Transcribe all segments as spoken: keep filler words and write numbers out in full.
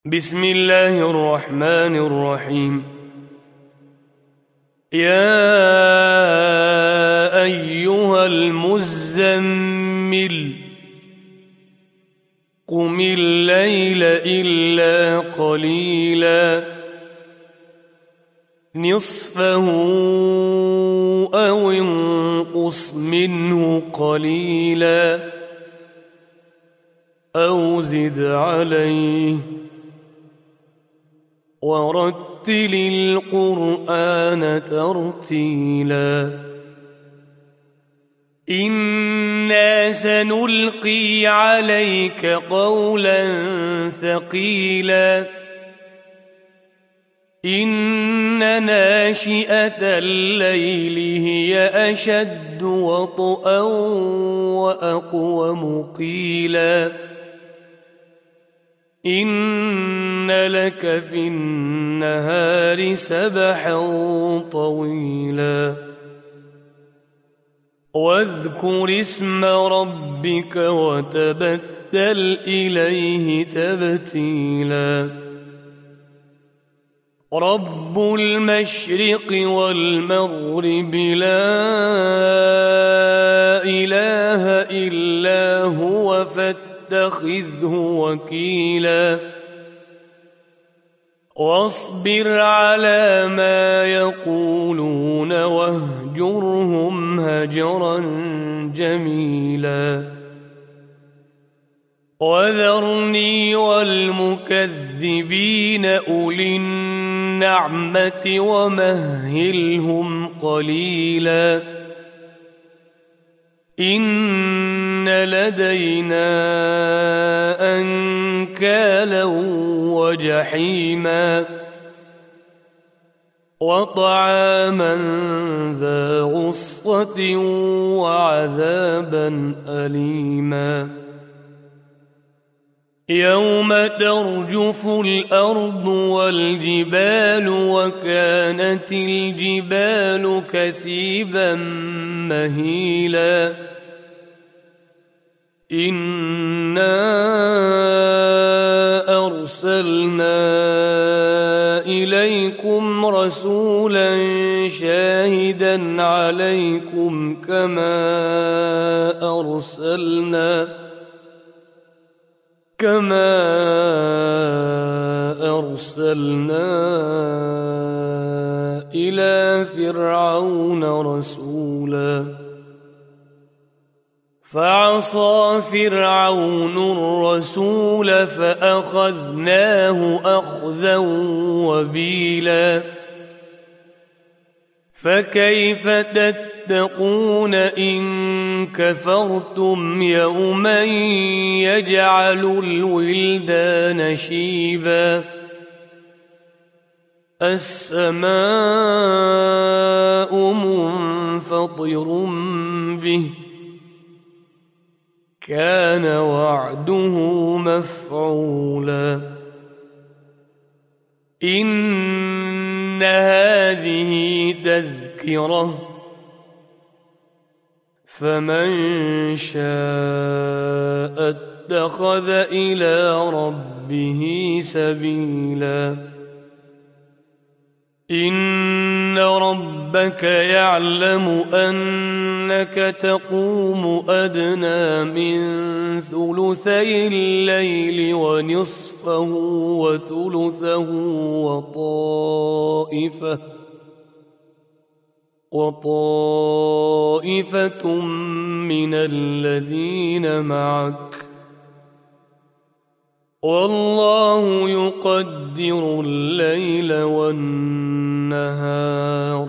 بسم الله الرحمن الرحيم. يا أيها المزمل قم الليل إلا قليلا نصفه أو انقص منه قليلا أو زد عليه ورتل القرآن ترتيلا إنا سنلقي عليك قولا ثقيلا إن ناشئة الليل هي أشد وطئا وأقوم قيلا إن لك في النهار سبحا طويلا واذكر اسم ربك وتبتل إليه تبتيلا رب المشرق والمغرب لا إله إلا هو فاتخذه وكيلا واصبر على ما يقولون واهجرهم هجرا جميلا وذرني والمكذبين أولي النعمة ومهلهم قليلا إن لدينا أنكالا وجحيما وطعاما ذا غصة وعذابا أليما يوم ترجف الأرض والجبال وكانت الجبال كثيبا مهيلا إنا أرسلنا إليكم رسولا شاهدا عليكم كما أرسلنا كما أرسلنا إلى فرعون رسولا فعصى فرعون الرسول فأخذناه أخذا وبيلا فكيف تتقون إن كفرتم يوما يجعل الولدان شيبا السماء منفطر به كان وعده مفعولا إن هذه تذكرة فمن شاء اتخذ إلى ربه سبيلا إن ربك يعلم أنك تقوم أدنى من ثلثي الليل ونصفه وثلثه وطائفة وطائفة من الذين معك والله يقدر الليل والنهار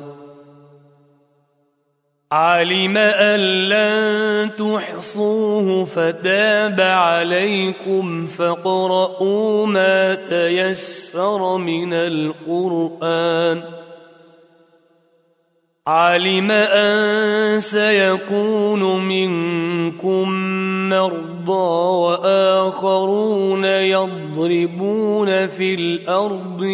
علم أن لن تحصوه فتاب عليكم فاقرؤوا ما تيسر من القرآن علم أن سيكون منكم مرضى وآخرون يضربون في الأرض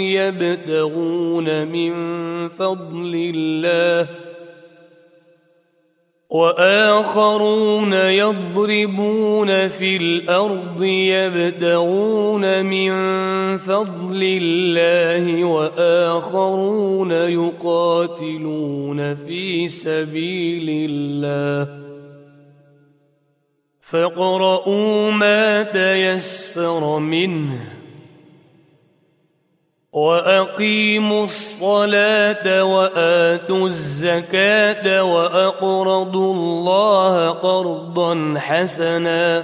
يبتغون من فضل الله وآخرون يضربون في الأرض يبتغون من فضل الله وآخرون يقاتلون في سبيل الله فاقرؤوا ما تيسر منه وأقيموا الصلاة وآتوا الزكاة وأقرضوا الله قرضا حسنا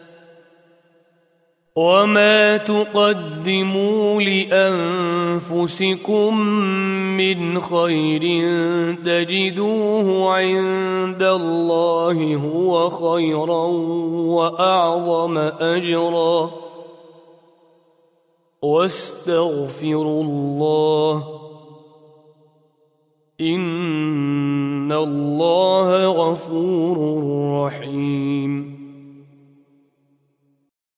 وما تقدموا لأنفسكم من خير تجدوه عند الله هو خيرا وأعظم أجرا واستغفروا الله إن الله غفور رحيم.